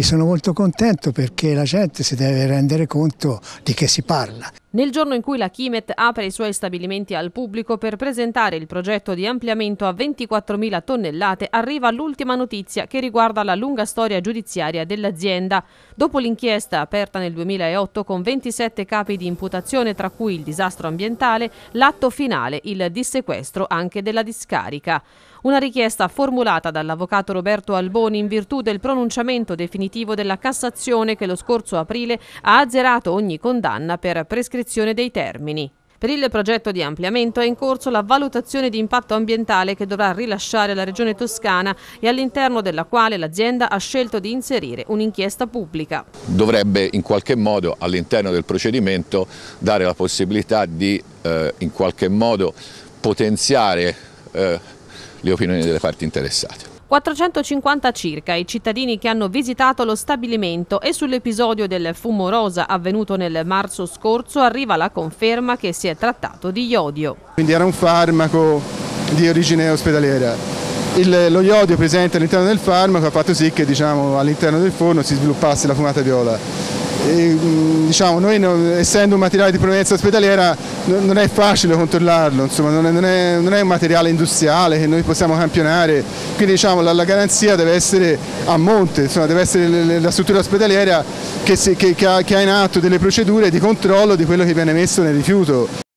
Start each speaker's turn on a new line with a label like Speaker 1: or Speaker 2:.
Speaker 1: sono molto contento perché la gente si deve rendere conto di che si parla.
Speaker 2: Nel giorno in cui la Chimet apre i suoi stabilimenti al pubblico per presentare il progetto di ampliamento a 24.000 tonnellate, arriva l'ultima notizia che riguarda la lunga storia giudiziaria dell'azienda. Dopo l'inchiesta aperta nel 2008 con 27 capi di imputazione, tra cui il disastro ambientale, l'atto finale, il dissequestro anche della discarica. Una richiesta formulata dall'avvocato Roberto Alboni in virtù del pronunciamento definitivo della Cassazione che lo scorso aprile ha azzerato ogni condanna per prescrizione dei termini. Per il progetto di ampliamento è in corso la valutazione di impatto ambientale che dovrà rilasciare la Regione Toscana e all'interno della quale l'azienda ha scelto di inserire un'inchiesta pubblica.
Speaker 3: Dovrebbe in qualche modo all'interno del procedimento dare la possibilità di in qualche modo potenziare le opinioni delle parti interessate.
Speaker 2: 450 circa i cittadini che hanno visitato lo stabilimento e sull'episodio del fumo rosa avvenuto nel marzo scorso arriva la conferma che si è trattato di iodio.
Speaker 4: Quindi era un farmaco di origine ospedaliera. Lo iodio presente all'interno del farmaco ha fatto sì che all'interno del forno si sviluppasse la fumata viola. Noi essendo un materiale di provenienza ospedaliera non è facile controllarlo, insomma, non è un materiale industriale che noi possiamo campionare, quindi la garanzia deve essere a monte, insomma, deve essere la struttura ospedaliera che ha in atto delle procedure di controllo di quello che viene messo nel rifiuto.